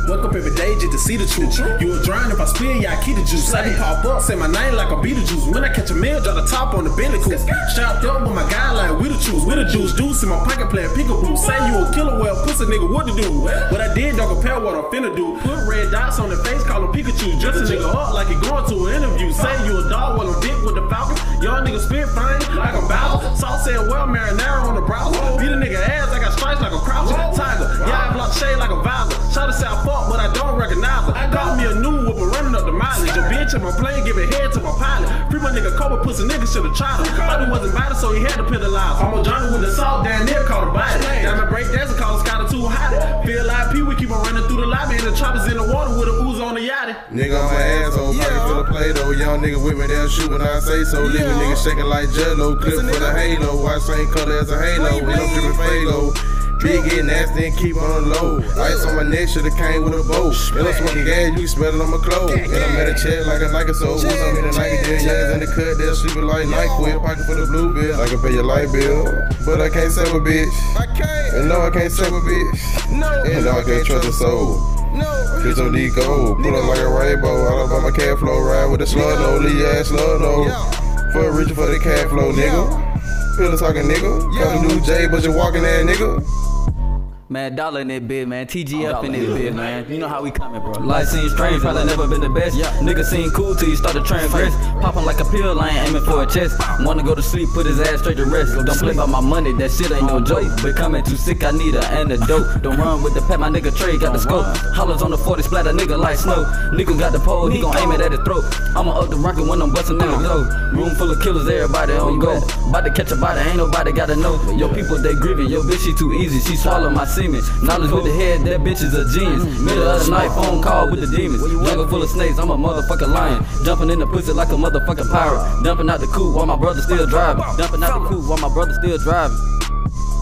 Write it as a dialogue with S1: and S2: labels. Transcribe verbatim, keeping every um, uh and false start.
S1: Wake up every day just to see the truth. You a drown if I spill, yeah, I keep the juice. I be pop up, say my name like a Beetlejuice. When I catch a meal, drop the top on the Bentley coupe. Strapped up with my guy like we the truth. We the juice, deuce in my pocket playing peekaboo. Say you a killer, well, pussy nigga, what to do? What I did don't compare what I'm finna do. Put red dots on the face, call him Pikachu. Dress a nigga up like he going to an interview. Say you a dog, well, I'm big with the falcon. Y'all niggas spit fine like a Bowser. Sauce said, well, marinara on the browser. Beat a nigga ass, I got stripes like a croucher. Tiger, yeah, I block shade like a Viper. Shot to South fuck, but I don't recognize her. Call me a new whoop, running up the mileage. A bitch in my plane, giving head to my pilot. Free my nigga Cobra, pussy nigga should've tried him. Thought he wasn't bad, so he had to penalize. I'm a jungle with the salt down there, call the body. Diamond break dance, call the sky too hot. Feel like P, we keep on running through the lobby. And the choppers in the water with a ooze on the yachty.
S2: Nigga on my asshole, pocket full of Play-Doh. Young nigga with me, they'll shoot when I say so. Leave a nigga shaking like Jello. Clip for the halo. I same color as a halo. We don't drippin' Faygo. Big get nasty and keep on the low. Ice on my neck, shoulda came with a bow. And I'm smoking gas, you smell it on my clothes. And I'm at a chair like a Nike soul. Once I'm in the Nike gym, youngers in the cut, they'll sleep it like NyQuil. Pocket for the blue bill. I can pay your light bill, but I can't save a bitch. I can't. And no, I can't save a bitch. No. And no, I can't trust a soul. No. Bitch on D gold, pull up like a rainbow. All up on my cat flow, ride with the slow no, leave your ass slow no. For a reaching for the cat flow, nigga. Pillow talking nigga. Call me New J, but you walking that nigga.
S3: Man, dollar in that bit, man. T G F in that bit, man. You know how we coming, bro. Life seems strange, probably never been the best. Yeah. Nigga seem cool till you start to transgress. Popping like a pill, I ain't aiming for a chest. Wanna go to sleep, put his ass straight to rest. Don't play by my money, that shit ain't no joke. Becoming too sick, I need an antidote. Don't run with the pet, my nigga Trey got the scope. Hollers on the forty, splatter nigga like snow. Nigga got the pole, he gon' aim it at his throat. I'ma up the rocket when I'm bustin' in the door. Room full of killers, everybody on go. About to catch a body, ain't nobody gotta know. Yo, people, they grieving, yo, bitch, she too easy, she swallow my semen. Knowledge with the head, that bitch is a genius. Middle of the night, phone call with the demons. Jungle full of snakes, I'm a motherfucking lion. Jumping in the pussy like a motherfucking pirate. Dumping out the coupe while my brother still driving. Dumping out the coupe while my brother still driving.